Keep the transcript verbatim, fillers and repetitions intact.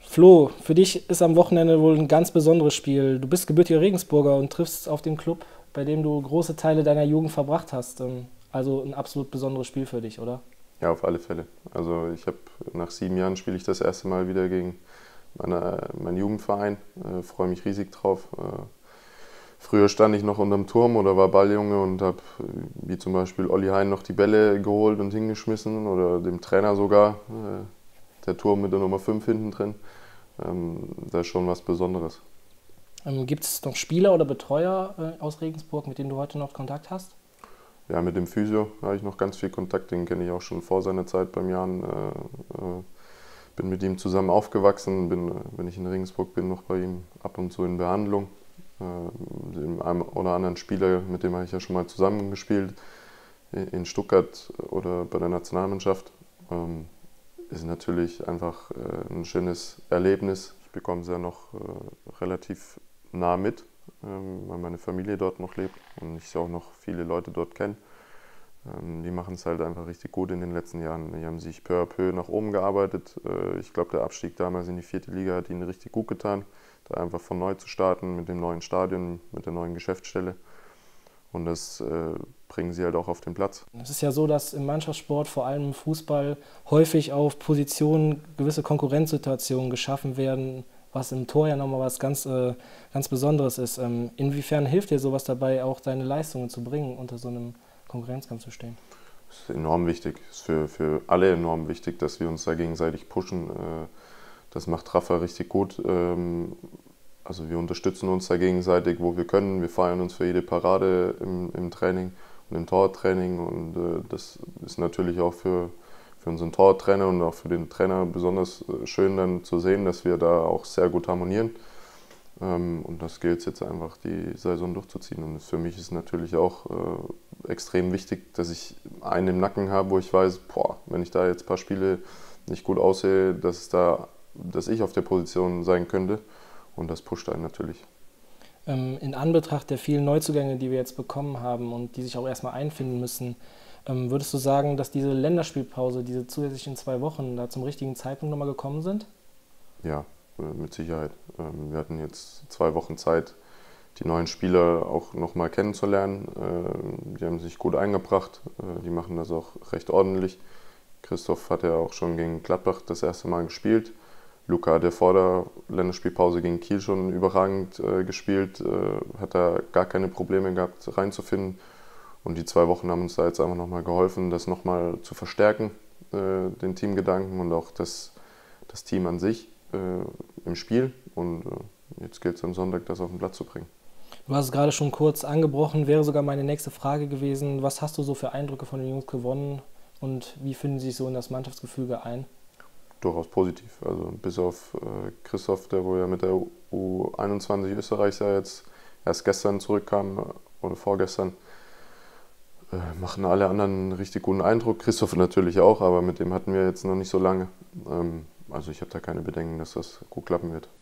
Flo, für dich ist am Wochenende wohl ein ganz besonderes Spiel. Du bist gebürtiger Regensburger und triffst auf den Club, bei dem du große Teile deiner Jugend verbracht hast. Ähm, Also ein absolut besonderes Spiel für dich, oder? Ja, auf alle Fälle. Also ich habe nach sieben Jahren spiele ich das erste Mal wieder gegen meine, meinen Jugendverein. Äh, freue mich riesig drauf. Äh, früher stand ich noch unterm Turm oder war Balljunge und habe, wie zum Beispiel Olli Hein, noch die Bälle geholt und hingeschmissen oder dem Trainer sogar. Äh, der Turm mit der Nummer fünf hinten drin. Ähm, das ist schon was Besonderes. Ähm, Gibt es noch Spieler oder Betreuer äh, aus Regensburg, mit denen du heute noch Kontakt hast? Ja, mit dem Physio habe ich noch ganz viel Kontakt, den kenne ich auch schon vor seiner Zeit beim Jan. Äh, äh, bin mit ihm zusammen aufgewachsen, bin, äh, wenn ich in Regensburg bin, noch bei ihm ab und zu in Behandlung. Äh, dem einen oder anderen Spieler, mit dem habe ich ja schon mal zusammengespielt, in Stuttgart oder bei der Nationalmannschaft. Ähm, ist natürlich einfach äh, ein schönes Erlebnis. Ich bekomme es ja noch äh, relativ nah mit, ähm, weil meine Familie dort noch lebt und ich auch noch viele Leute dort kenne. Ähm, die machen es halt einfach richtig gut in den letzten Jahren. Die haben sich peu à peu nach oben gearbeitet. Äh, ich glaube, der Abstieg damals in die vierte Liga hat ihnen richtig gut getan, da einfach von neu zu starten mit dem neuen Stadion, mit der neuen Geschäftsstelle. Und das äh, bringen sie halt auch auf den Platz. Es ist ja so, dass im Mannschaftssport, vor allem im Fußball, häufig auf Positionen gewisse Konkurrenzsituationen geschaffen werden, was im Tor ja nochmal was ganz, äh, ganz Besonderes ist. Ähm, inwiefern hilft dir sowas dabei, auch deine Leistungen zu bringen, unter so einem Konkurrenzkampf zu stehen? Das ist enorm wichtig. Das ist für, für alle enorm wichtig, dass wir uns da gegenseitig pushen. Äh, Das macht Rafa richtig gut. Ähm, Also wir unterstützen uns da gegenseitig, wo wir können. Wir feiern uns für jede Parade im, im Training und im Tortraining. Und äh, das ist natürlich auch für, für unseren Tortrainer und auch für den Trainer besonders äh, schön dann zu sehen, dass wir da auch sehr gut harmonieren. Ähm, und das gilt jetzt einfach, die Saison durchzuziehen. Und für mich ist natürlich auch äh, extrem wichtig, dass ich einen im Nacken habe, wo ich weiß, boah, wenn ich da jetzt ein paar Spiele nicht gut aussehe, dass, da, dass ich auf der Position sein könnte. Und das pusht einen natürlich. Ähm, in Anbetracht der vielen Neuzugänge, die wir jetzt bekommen haben und die sich auch erstmal einfinden müssen, ähm, würdest du sagen, dass diese Länderspielpause, diese zusätzlichen zwei Wochen da zum richtigen Zeitpunkt nochmal gekommen sind? Ja, äh, mit Sicherheit. Ähm, Wir hatten jetzt zwei Wochen Zeit, die neuen Spieler auch nochmal kennenzulernen. Äh, Die haben sich gut eingebracht, äh, die machen das auch recht ordentlich. Christoph hat ja auch schon gegen Gladbach das erste Mal gespielt. Luca hat ja vor der Länderspielpause gegen Kiel schon überragend äh, gespielt, äh, hat da gar keine Probleme gehabt reinzufinden. Und die zwei Wochen haben uns da jetzt einfach nochmal geholfen, das nochmal zu verstärken, äh, den Teamgedanken und auch das, das Team an sich äh, im Spiel. Und äh, jetzt gilt es am Sonntag, das auf den Platz zu bringen. Du hast es gerade schon kurz angebrochen, wäre sogar meine nächste Frage gewesen. Was hast du so für Eindrücke von den Jungs gewonnen und wie finden sie sich so in das Mannschaftsgefüge ein? Durchaus positiv. Also bis auf äh, Christoph, der wohl ja mit der U einundzwanzig Österreichs ja jetzt erst gestern zurückkam äh, oder vorgestern, äh, machen alle anderen einen richtig guten Eindruck. Christoph natürlich auch, aber mit dem hatten wir jetzt noch nicht so lange. Ähm, also ich habe da keine Bedenken, dass das gut klappen wird.